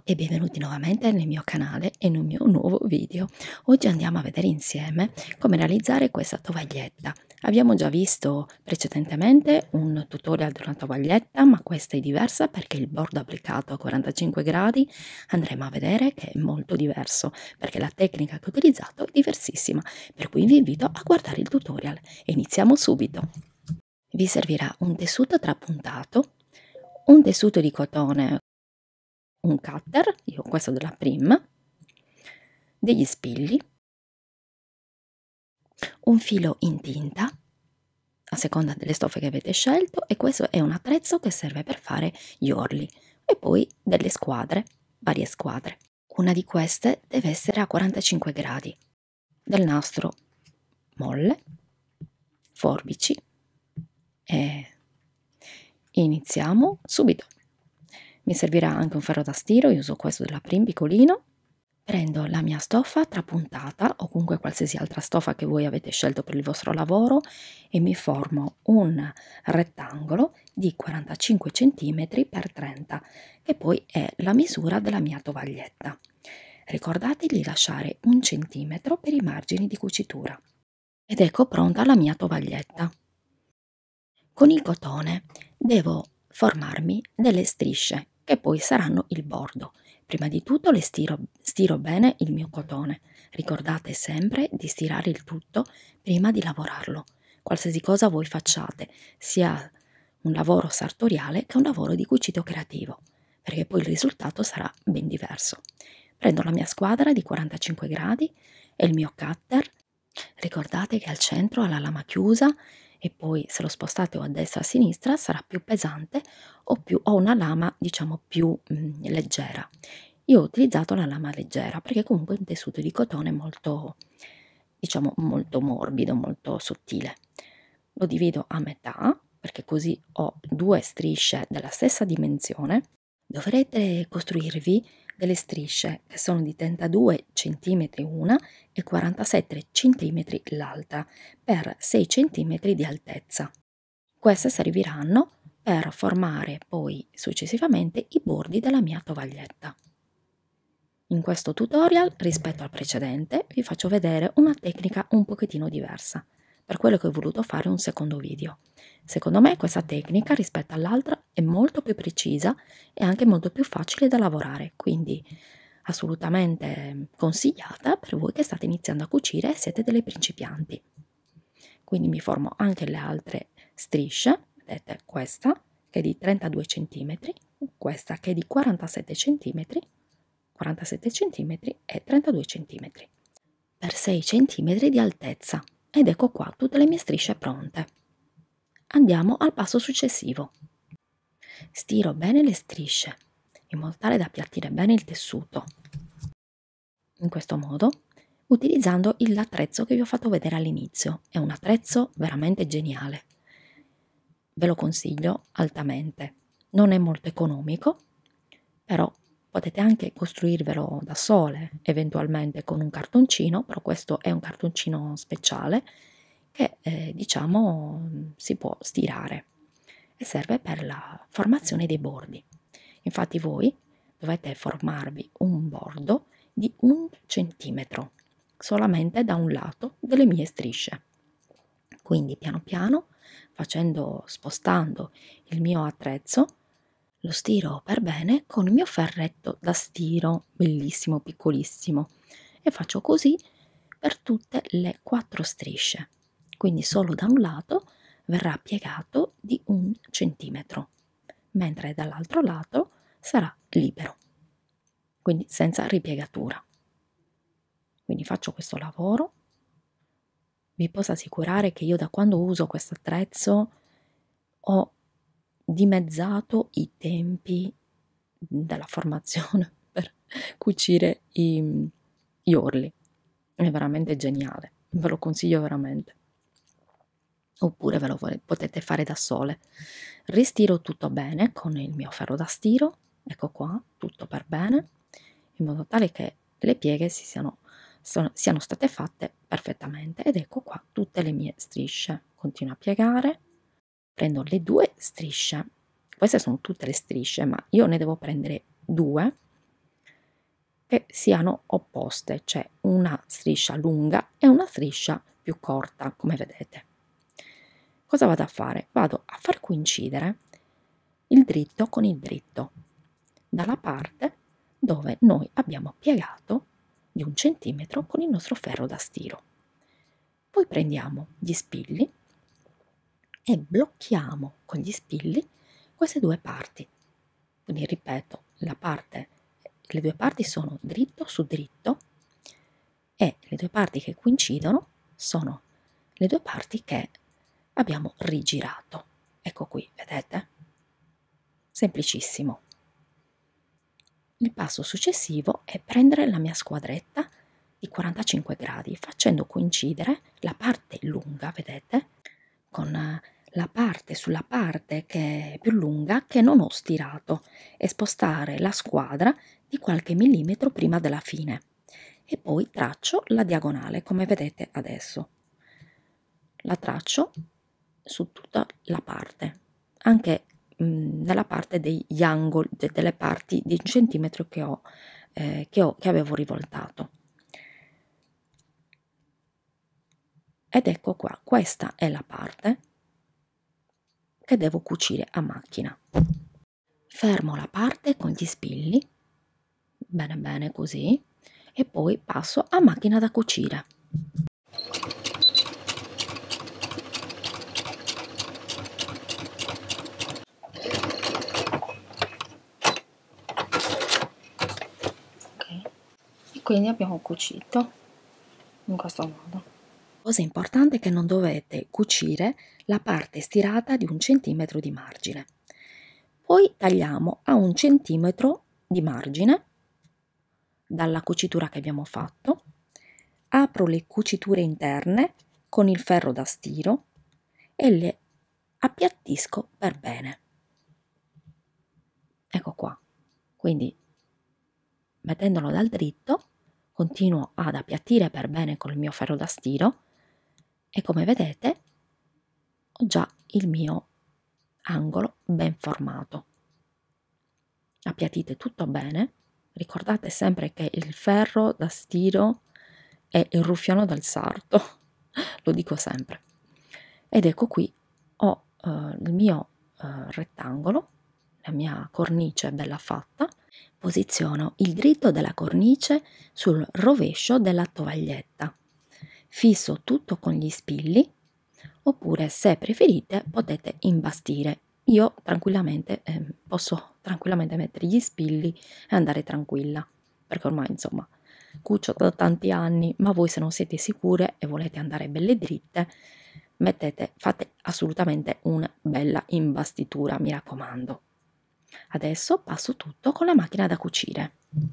E benvenuti nuovamente nel mio canale e nel mio nuovo video. Oggi andiamo a vedere insieme come realizzare questa tovaglietta. Abbiamo già visto precedentemente un tutorial di una tovaglietta, ma questa è diversa perché il bordo applicato a 45 gradi andremo a vedere che è molto diverso, perché la tecnica che ho utilizzato è diversissima, per cui vi invito a guardare il tutorial e iniziamo subito. Vi servirà un tessuto trapuntato, un tessuto di cotone, un cutter, io questo della Prim, degli spilli, un filo in tinta a seconda delle stoffe che avete scelto, e questo è un attrezzo che serve per fare gli orli, e poi delle squadre, varie squadre. Una di queste deve essere a 45 gradi, del nastro molle, forbici, e iniziamo subito. Mi servirà anche un ferro da stiro, io uso questo della Prim piccolino. Prendo la mia stoffa trapuntata o comunque qualsiasi altra stoffa che voi avete scelto per il vostro lavoro e mi formo un rettangolo di 45 cm x 30, che poi è la misura della mia tovaglietta. Ricordate di lasciare 1 centimetro per i margini di cucitura. Ed ecco pronta la mia tovaglietta. Con il cotone devo formarmi delle strisce che poi saranno il bordo. Prima di tutto le stiro bene il mio cotone. Ricordate sempre di stirare il tutto prima di lavorarlo. Qualsiasi cosa voi facciate, sia un lavoro sartoriale che un lavoro di cucito creativo, perché poi il risultato sarà ben diverso. Prendo la mia squadra di 45 gradi e il mio cutter. Ricordate che al centro ha la lama chiusa, e poi se lo spostate o a destra o a sinistra sarà più pesante o una lama diciamo più leggera. Io ho utilizzato la lama leggera perché comunque è un tessuto di cotone molto, diciamo, molto morbido, molto sottile. Lo divido a metà perché così ho due strisce della stessa dimensione. Dovrete costruirvi delle strisce che sono di 32 cm una e 47 cm l'altra, per 6 cm di altezza. Queste serviranno per formare poi successivamente i bordi della mia tovaglietta. In questo tutorial, rispetto al precedente, vi faccio vedere una tecnica un pochettino diversa, per quello che ho voluto fare un secondo video. Secondo me questa tecnica rispetto all'altra è molto più precisa e anche molto più facile da lavorare, quindi assolutamente consigliata per voi che state iniziando a cucire e siete delle principianti. Quindi mi formo anche le altre strisce, vedete questa che è di 32 cm, questa che è di 47 cm, 47 cm e 32 cm, per 6 cm di altezza. Ed ecco qua tutte le mie strisce pronte. Andiamo al passo successivo. Stiro bene le strisce in modo tale da appiattire bene il tessuto, in questo modo, utilizzando l'attrezzo che vi ho fatto vedere all'inizio. È un attrezzo veramente geniale, ve lo consiglio altamente. Non è molto economico, però potete anche costruirvelo da sole, eventualmente con un cartoncino, però questo è un cartoncino speciale che diciamo si può stirare e serve per la formazione dei bordi. Infatti voi dovete formarvi un bordo di 1 centimetro solamente da un lato delle mie strisce. Quindi piano piano, spostando il mio attrezzo, lo stiro per bene con il mio ferretto da stiro, bellissimo, piccolissimo, e faccio così per tutte le 4 strisce. Quindi solo da un lato verrà piegato di 1 centimetro, mentre dall'altro lato sarà libero, quindi senza ripiegatura. Quindi faccio questo lavoro. Vi posso assicurare che io da quando uso questo attrezzo ho dimezzato i tempi della formazione per cucire gli orli. È veramente geniale, ve lo consiglio veramente. Oppure ve lo potete fare da sole. Ristiro tutto bene con il mio ferro da stiro, ecco qua, tutto per bene, in modo tale che le pieghe siano state fatte perfettamente. Ed ecco qua tutte le mie strisce. Continuo a piegare, prendo le 2 strisce, queste sono tutte le strisce, ma io ne devo prendere 2 che siano opposte, cioè una striscia lunga e una striscia più corta, come vedete. Cosa vado a fare? Vado a far coincidere il dritto con il dritto, dalla parte dove noi abbiamo piegato di 1 centimetro con il nostro ferro da stiro. Poi prendiamo gli spilli e blocchiamo con gli spilli queste due parti. Quindi ripeto, le due parti sono dritto su dritto e le due parti che coincidono sono le due parti che abbiamo rigirato. Ecco qui, vedete? Semplicissimo. Il passo successivo è prendere la mia squadretta di 45 gradi facendo coincidere la parte lunga, vedete, con la parte sulla parte che è più lunga che non ho stirato e spostare la squadra di qualche millimetro prima della fine e poi traccio la diagonale come vedete adesso. La traccio su tutta la parte, anche nella parte degli angoli, delle parti di 1 centimetro che avevo rivoltato. Ed ecco qua, questa è la parte che devo cucire a macchina. Fermo la parte con gli spilli, bene bene così, e poi passo a macchina da cucire. Ok, e quindi abbiamo cucito in questo modo. Cosa importante è che non dovete cucire la parte stirata di 1 centimetro di margine. Poi tagliamo a 1 centimetro di margine dalla cucitura che abbiamo fatto, apro le cuciture interne con il ferro da stiro e le appiattisco per bene. Ecco qua, quindi mettendolo dal dritto continuo ad appiattire per bene col mio ferro da stiro e come vedete ho già il mio angolo ben formato. Appiattite tutto bene, ricordate sempre che il ferro da stiro è il ruffiano del sarto, lo dico sempre. Ed ecco qui ho il mio rettangolo, la mia cornice bella fatta. Posiziono il dritto della cornice sul rovescio della tovaglietta, fisso tutto con gli spilli, oppure se preferite potete imbastire. Io tranquillamente posso tranquillamente mettere gli spilli e andare tranquilla, perché ormai insomma cucio da tanti anni, ma voi se non siete sicure e volete andare belle dritte, fate assolutamente una bella imbastitura, mi raccomando. Adesso passo tutto con la macchina da cucire.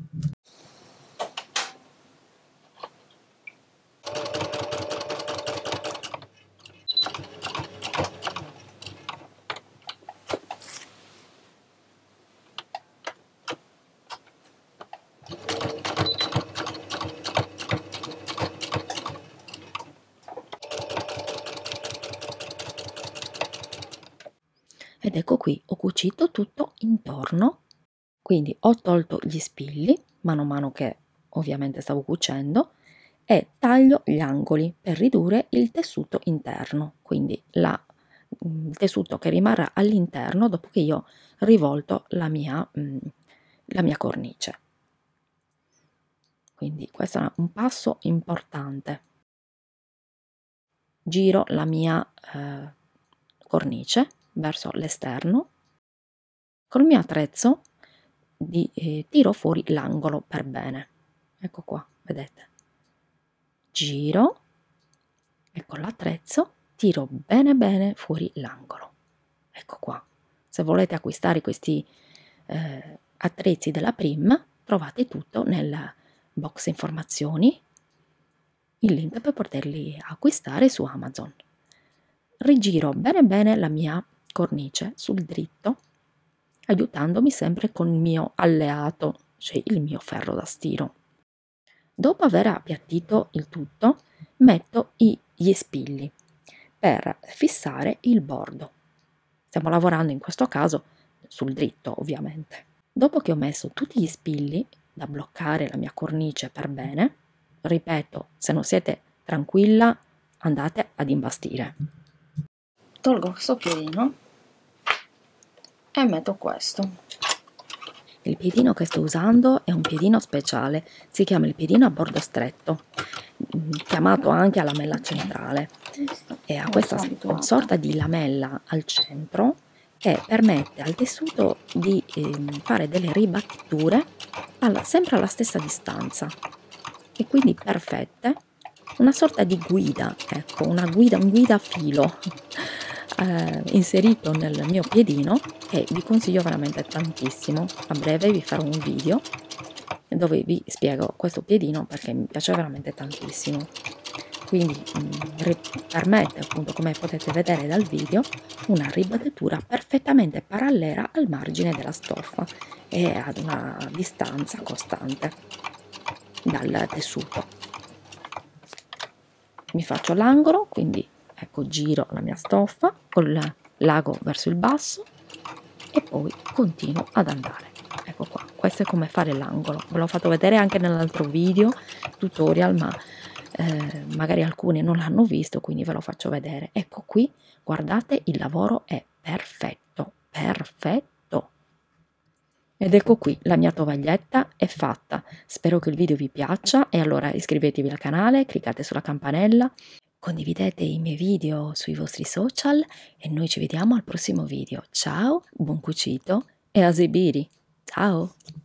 Ed ecco qui, ho cucito tutto intorno, quindi ho tolto gli spilli mano a mano che ovviamente stavo cucendo e taglio gli angoli per ridurre il tessuto interno, quindi il tessuto che rimarrà all'interno dopo che io ho rivolto la mia cornice. Quindi questo è un passo importante. Giro la mia cornice verso l'esterno, col mio attrezzo tiro fuori l'angolo per bene, ecco qua, vedete, giro e con l'attrezzo tiro bene bene fuori l'angolo, ecco qua. Se volete acquistare questi attrezzi della Prim trovate tutto nel box informazioni, il link per poterli acquistare su Amazon. Rigiro bene bene la mia cornice sul dritto, aiutandomi sempre con il mio alleato, cioè il mio ferro da stiro. Dopo aver appiattito il tutto, metto gli spilli per fissare il bordo. Stiamo lavorando in questo caso sul dritto, ovviamente. Dopo che ho messo tutti gli spilli, da bloccare la mia cornice per bene. Ripeto, se non siete tranquilla, andate ad imbastire. Tolgo questo piedino e metto questo. Il piedino che sto usando è un piedino speciale, si chiama il piedino a bordo stretto, chiamato anche a lamella centrale, e ha questa sorta di lamella al centro che permette al tessuto di fare delle ribattiture sempre alla stessa distanza, e quindi perfette, una sorta di guida, ecco, un guida a filo inserito nel mio piedino, che vi consiglio veramente tantissimo. A breve vi farò un video dove vi spiego questo piedino perché mi piace veramente tantissimo. Quindi permette, appunto, come potete vedere dal video, una ribattitura perfettamente parallela al margine della stoffa e ad una distanza costante dal tessuto. Mi faccio l'angolo, quindi ecco, giro la mia stoffa con l'ago verso il basso e poi continuo ad andare. Ecco qua, questo è come fare l'angolo. Ve l'ho fatto vedere anche nell'altro video tutorial, ma magari alcuni non l'hanno visto, quindi ve lo faccio vedere. Ecco qui, guardate, il lavoro è perfetto, perfetto. Ed ecco qui, la mia tovaglietta è fatta. Spero che il video vi piaccia e allora iscrivetevi al canale, cliccate sulla campanella, condividete i miei video sui vostri social e noi ci vediamo al prossimo video. Ciao, buon cucito e a esibire! Ciao!